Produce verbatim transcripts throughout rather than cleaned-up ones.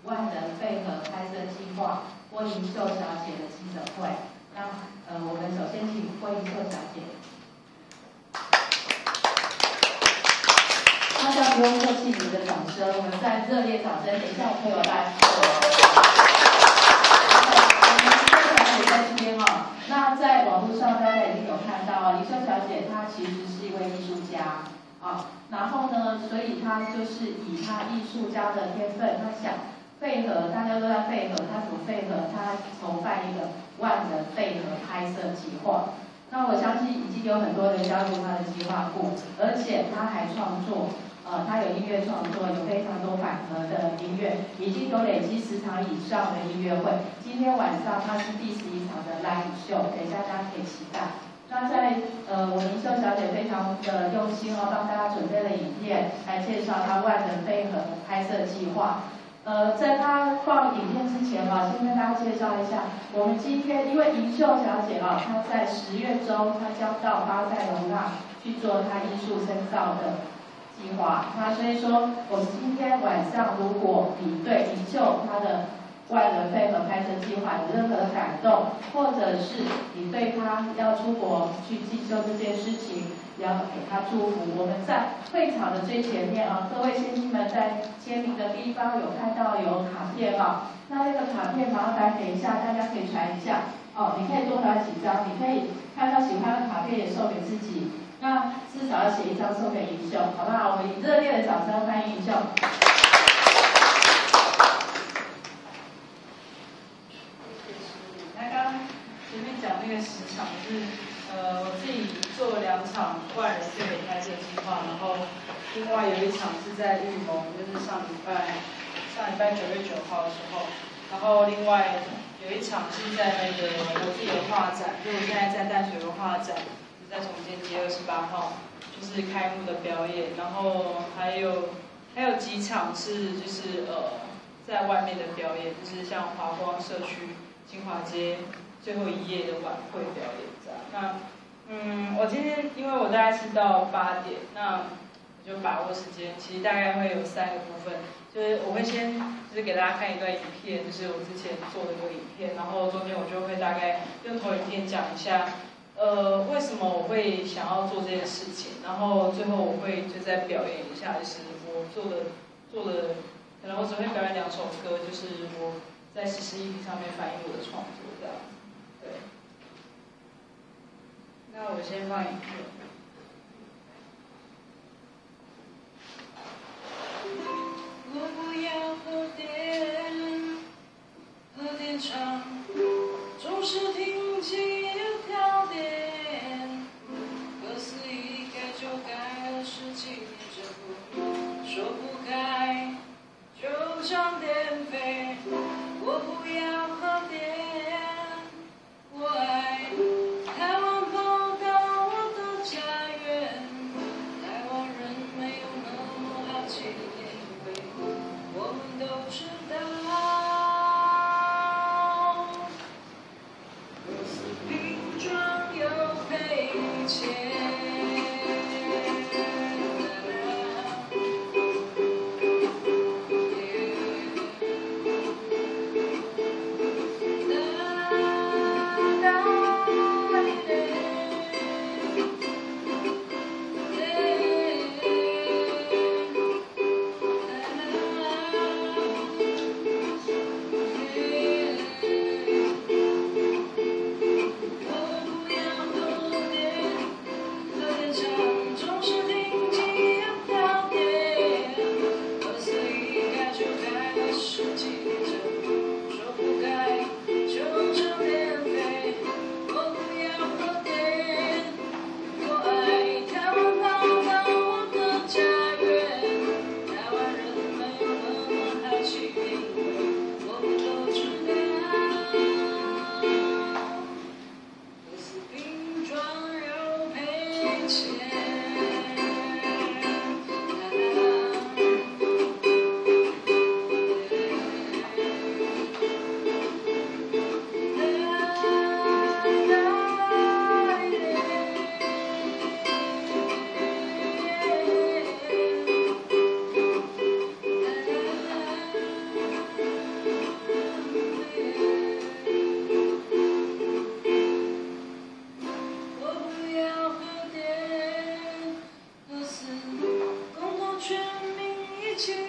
万人配合拍摄计划郭银秀小姐的记者会。那呃，我们首先请郭银秀小姐。大家不用客气，你们的掌声，我们再热烈掌声，等一下我会有来。在这边哦，那在网络上大家已经有看到哦，林秀小姐她其实是一位艺术家啊，然后呢，所以她就是以她艺术家的天分，她想配合，大家都在配合，她怎么配合？她筹办一个万人配合拍摄计划。那我相信已经有很多人加入她的计划库，而且她还创作。呃，他有音乐创作，有非常多反核的音乐，已经有累积十场以上的音乐会。今天晚上他是第十一场的 live show， 等一下大家可以期待。那在呃，我林秀小姐非常的用心哦，帮大家准备了影片来介绍她万人配合拍摄计划。呃，在她放影片之前啊，先跟大家介绍一下，我们今天因为银秀小姐啊，她在十月中她将到巴塞隆纳去做她艺术深造的计划，那所以说，我们今天晚上如果你对银秀他的万人配合拍摄计划有任何感动，或者是你对他要出国去进修这件事情，也要给他祝福。我们在会场的最前面啊，各位先生们在签名的地方有看到有卡片啊，那那个卡片麻烦等一下大家可以传一下哦，你可以多传几张，你可以看到喜欢的卡片也送给自己。那至少要写一张送给银秀，好不好？我们以热烈的掌声欢迎银秀。那刚刚前面讲那个十场是，呃，我自己做两场万人配合拍摄计划，然后另外有一场是在玉蒙，就是上礼拜上礼拜九月九号的时候，然后另外有一场是在那个我自己的画展，就我现在在淡水文化展。在重建街二十八号，就是开幕的表演，然后还有还有几场是就是呃在外面的表演，就是像华光社区金华街最后一夜的晚会表演这样。那嗯，我今天因为我大概是到八点，那我就把握时间，其实大概会有三个部分，就是我会先就是给大家看一段影片，就是我之前做的一个影片，然后中间我就会大概用投影片讲一下。呃，为什么我会想要做这件事情？然后最后我会就再表演一下，就是我做的做的，可能我只会表演两首歌，就是我在实时议题上面反映我的创作这样。对。那我先放影片。我不要喝点，喝点茶，总是听见。跳点，可思议该就该二十几年这不说不开，就像颠飞。我不要喝点，我爱台湾跑到我的家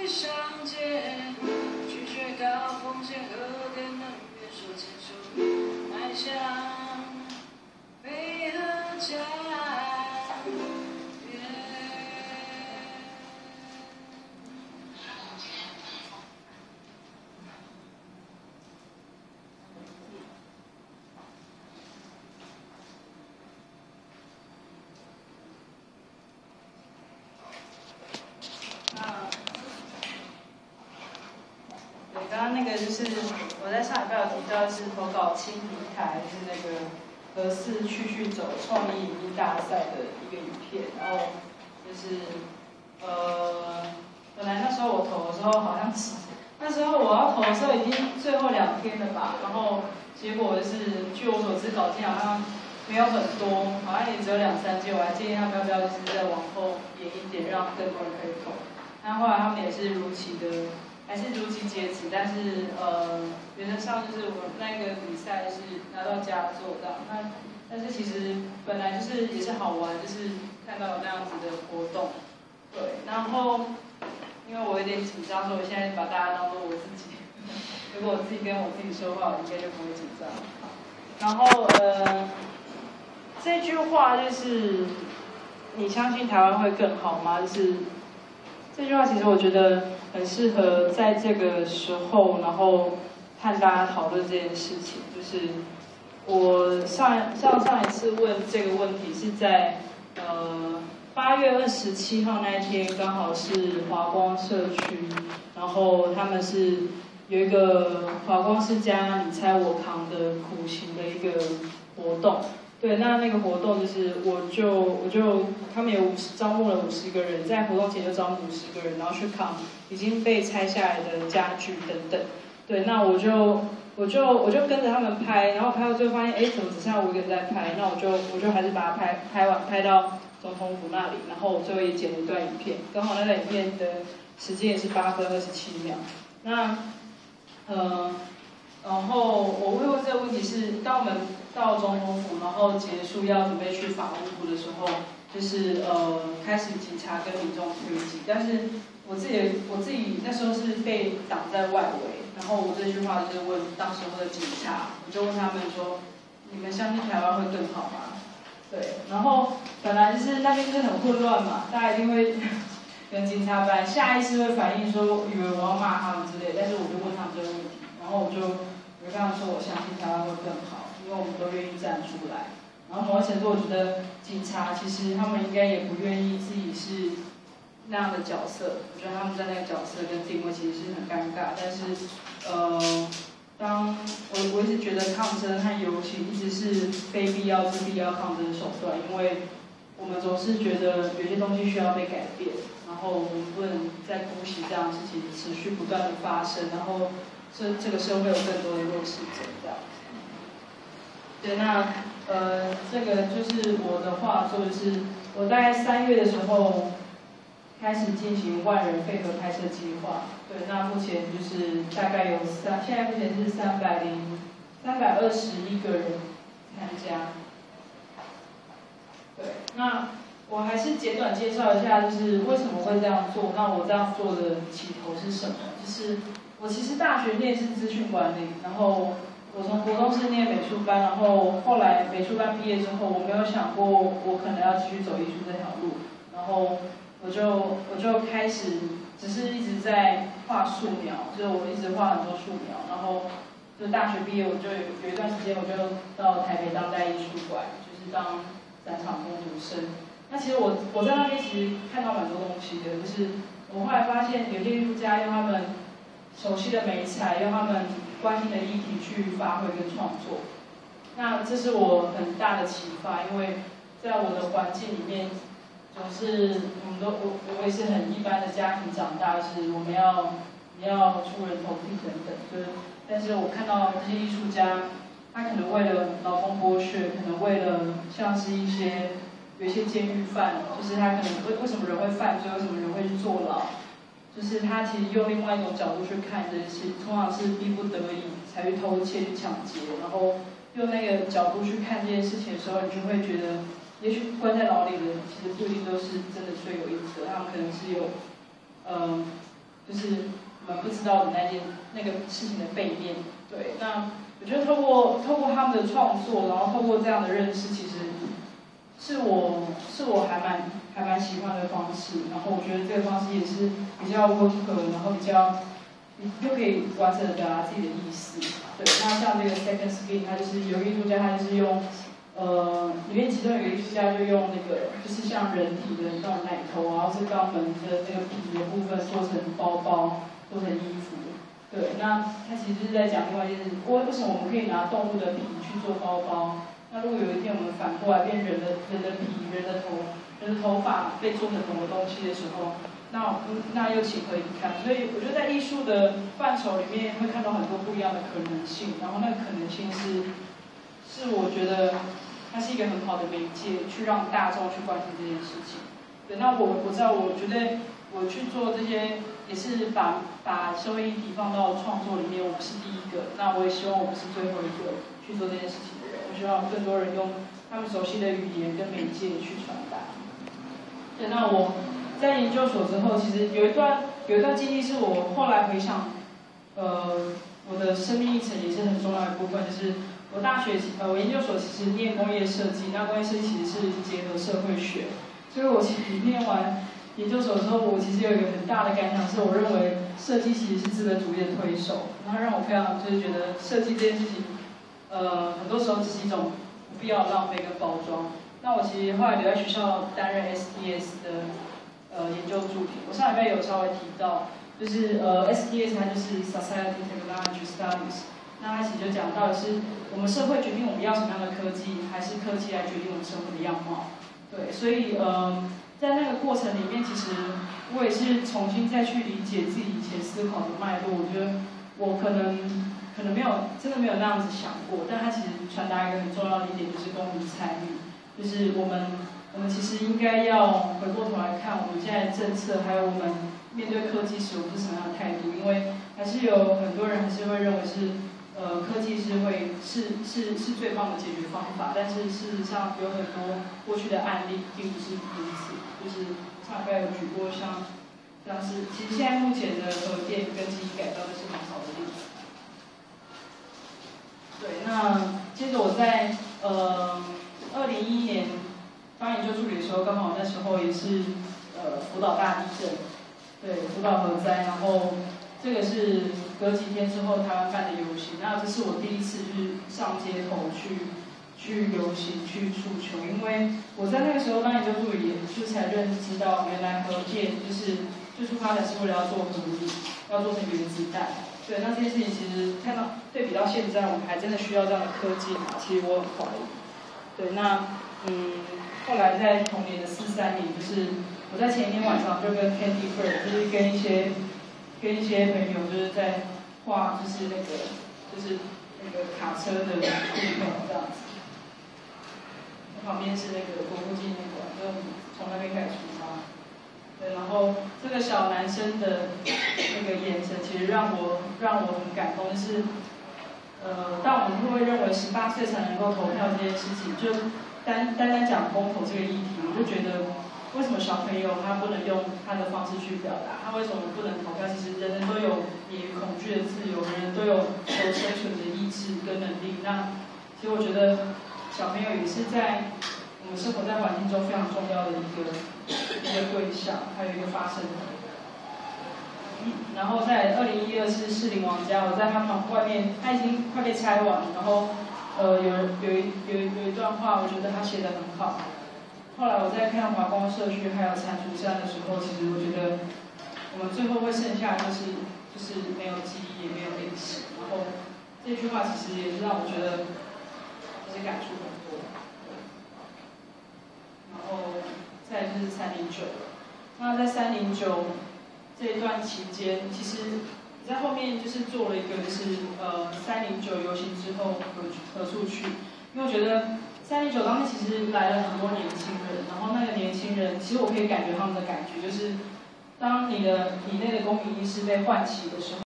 里相见，拒绝高风险和可能约手牵手，迈向美和家园。 刚刚那个就是我在上礼拜有提到是投稿青平台，是那个和四去去走创意影音大赛的一个影片，然后就是呃，本来那时候我投的时候好像是那时候我要投的时候已经最后两天了吧，然后结果就是据我所知稿件好像没有很多，好像也只有两三件，我还建议他们要不要就是再往后延一点，让更多人可以投。那后来他们也是如期的。还是如期截止，但是呃，原则上就是我那个比赛是拿到佳作这样。那但是其实本来就是也是好玩，就是看到那样子的活动，对。然后因为我有点紧张，所以我现在把大家当做我自己。如果我自己跟我自己说话，我应该就不会紧张。然后呃，这句话就是你相信台湾会更好吗？就是这句话，其实我觉得很适合在这个时候，然后和大家讨论这件事情。就是我上上上一次问这个问题是在呃八月二十七号那一天，刚好是华光社区，然后他们是有一个华光世家你猜我扛的苦行的一个活动。对，那那个活动就是，我就我就他们有五十招募了五十个人，在活动前就招募五十个人，然后去扛已经被拆下来的家具等等。对，那我就我就我就跟着他们拍，然后拍到最后发现，哎，怎么只剩下我一个人在拍？那我就我就还是把它拍拍完，拍到总统府那里，然后我最后也剪了一段影片，刚好那段影片的时间也是八分二十七秒。那呃。然后我会问这个问题是，当我们到总统府，然后结束要准备去法务部的时候，就是呃开始警察跟民众推挤，但是我自己我自己那时候是被挡在外围，然后我这句话就是问当时候的警察，我就问他们说，你们相信台湾会更好吗？对，然后本来就是那边就是很混乱嘛，大家一定会跟警察本来下意识会反应说，以为我要骂他们之类的，但是我就问他们这个问题，然后我就。我跟他们说，我相信台湾会更好，因为我们都愿意站出来。然后某种程度，我觉得警察其实他们应该也不愿意自己是那样的角色。我觉得他们在那个角色跟定位其实是很尴尬。但是，呃，当我我一直觉得抗争和游行一直是非必要之必要抗争的手段，因为我们总是觉得有些东西需要被改变，然后我们不能再姑息这样的事情持续不断的发生，然后。这这个社会有更多的弱势者，这样。对，那呃，这个就是我的画作，就是我大概三月的时候开始进行万人配合拍摄计划。对，那目前就是大概有三，现在目前是三百零三百二十一个人参加。对，那我还是简短介绍一下，就是为什么会这样做。那我这样做的起头是什么？就是。我其实大学念是资讯管理，然后我从国中是念美术班，然后后来美术班毕业之后，我没有想过我可能要继续走艺术这条路，然后我就我就开始只是一直在画素描，就我一直画很多素描，然后就大学毕业我就有有一段时间我就到台北当代艺术馆，就是当展场工读生。那其实我我在那边其实看到蛮多东西的，就是我后来发现有些艺术家用他们熟悉的媒材，用他们关心的议题去发挥跟创作，那这是我很大的启发，因为在我的环境里面，总是我们都我我也是很一般的家庭长大，是我们要你要出人头地等等，就是但是我看到这些艺术家，他可能为了劳工剥削，可能为了像是一些有一些监狱犯，就是他可能为为什么人会犯罪，为什么人会去坐牢。就是他其实用另外一种角度去看这些事，通常是逼不得已才去偷窃、去抢劫，然后用那个角度去看这件事情的时候，你就会觉得，也许关在牢里的人其实不一定都是真的罪有应得，他们可能是有，呃， 就是我们不知道的那件那个事情的背面。对，那我觉得透过透过他们的创作，然后透过这样的认识，其实是我是我还蛮还蛮喜欢的方式。然后我觉得这个方式也是比较温和，然后比较又可以完整的表达自己的意思。对，那像这个 Second Skin， 它就是有艺术家，他就是用呃里面其中有一个艺术家就用那个就是像人体的那种奶头啊，或是肛门的那个皮的部分做成包包，做成衣服。对，那他其实就是在讲另外一件事，为为什么我们可以拿动物的皮去做包包？那如果有一天我们反过来变人的人的皮、人的头、人的头发被做成什么东西的时候，那那又情何以堪？所以我觉得在艺术的范畴里面会看到很多不一样的可能性，然后那个可能性是是我觉得它是一个很好的媒介，去让大众去关心这件事情。对，那我我知道，我觉得我去做这些也是把把社会议题放到创作里面，我不是第一个，那我也希望我不是最后一个去做这件事情的人。我希望更多人用他们熟悉的语言跟媒介去传达。对，那我在研究所之后，其实有一段有一段经历是我后来回想，呃，我的生命历程也是很重要的部分，就是我大学呃我研究所其实念工业设计，那工业设计其实是结合社会学，所以我其实念完研究所的时候，我其实有一个很大的感想，是我认为设计其实是资本主义的推手，然后让我非常就是觉得设计这件事情，呃，很多时候只是一种不必要的浪费跟包装。那我其实后来留在学校担任 S T S 的呃研究助理，我上礼拜有稍微提到，就是呃 S T S 它就是 Society Technology Studies， 那它其实就讲到的是我们社会决定我们要什么样的科技，还是科技来决定我们生活的样貌。对，所以呃。在那个过程里面，其实我也是重新再去理解自己以前思考的脉络。我觉得我可能可能没有真的没有那样子想过，但它其实传达一个很重要的一点，就是公民参与，就是我们我们其实应该要回过头来看我们现在的政策，还有我们面对科技时我们是什么样的态度，因为还是有很多人还是会认为是。呃，科技是会是是是最棒的解决方法，但是事实上有很多过去的案例并不是如此。就是上礼拜有举过像像是，其实现在目前的核电跟基因改造都是很好的例子。对，那接着我在呃二零一一年当研究助理的时候，刚好那时候也是呃福岛大地震，对，福岛核灾，然后。这个是隔几天之后台湾办的游行，那这是我第一次就是上街头去去游行去诉求，因为我在那个时候当研究助理，就才认知到原来核电就是最初发展是为了要做核武，要做成原子弹。对，那这件事情其实看到对比到现在，我们还真的需要这样的科技吗？其实我很怀疑。对，那嗯，后来在同年的四三年，就是我在前一天晚上就跟 Candy Bird， 就是跟一些。跟一些朋友就是在画，就是那个就是那个卡车的布片这样子。旁边是那个国父纪念馆，就从那边开始出发。对，然后这个小男生的那个眼神，其实让我让我很感动，就是呃，但我们会认为十八岁才能够投票这件事情，就单单单讲公投这个议题，我就觉得。为什么小朋友他不能用他的方式去表达？他为什么不能投票？其实人人都有免于恐惧的自由，人人都有求生存的意志跟能力。那其实我觉得小朋友也是在我们生活在环境中非常重要的一个一个对象，还有一个发声的。然后在二零一二是士林王家，我在他们外面，他已经快被拆完，然后呃有有一有有一段话，我觉得他写得很好。后来我在看华光社区还有蟾蜍山的时候，其实我觉得我们最后会剩下就是就是没有记忆，也没有历史。然后这句话其实也是让我觉得就是感触很多。然后再就是三零九，那在三零九这一段期间，其实你在后面就是做了一个就是呃三零九游行之后何何处去？因为我觉得。三零九当天其实来了很多年轻人，然后那个年轻人，其实我可以感觉他们的感觉，就是当你的你内的公民意识被唤起的时候。